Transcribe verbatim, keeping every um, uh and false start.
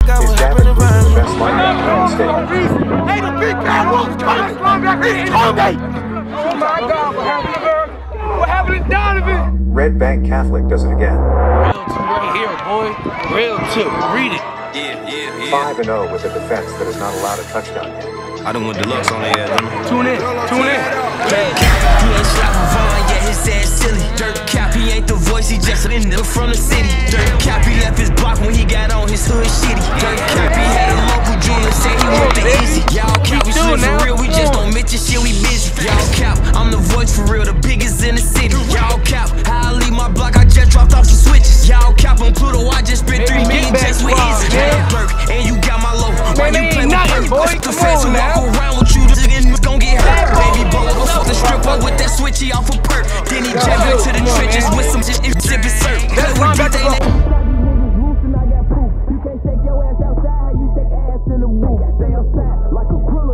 Is Davin Brewton the best linebacker in the state? Hey, the big guy wants coming. He's coming. Oh my God, what happened to her? What happened to Donovan? Red Bank Catholic does it again. Real two right here, boy. Real two. Read it. Yeah, yeah, yeah. five and oh with a defense that has not allowed a touchdown yet. I done went deluxe on their ass. Tune in. Tune in. Dirt Cap, he ain't slapping Vaughn, yeah, his ass silly. Dirt Cap, he ain't the voice, he just a nigga from the city. Dirt Cap, he left his block when he got on his hood shitty. Dirt Cap, he had a local jeweler say he want the easy. Y'all cap, we slip for real, we just don't mention shit, we busy. Y'all cap, I'm the voice for real, the biggest in the city. Y'all cap, how I leave my block, I just dropped off the switches. Y'all cap on Pluto, I just spent three million just with easy. Burke, and you got my low. Why you play with Burke? The fans who walk around with you, it's gon' get hurt. Baby boy, go fuck the stripper with that switchy off a perk. Then he jab into the trenches with some shit, zip his shirt. That's why I'm back to You can't take your ass outside, how you take ass in the booth.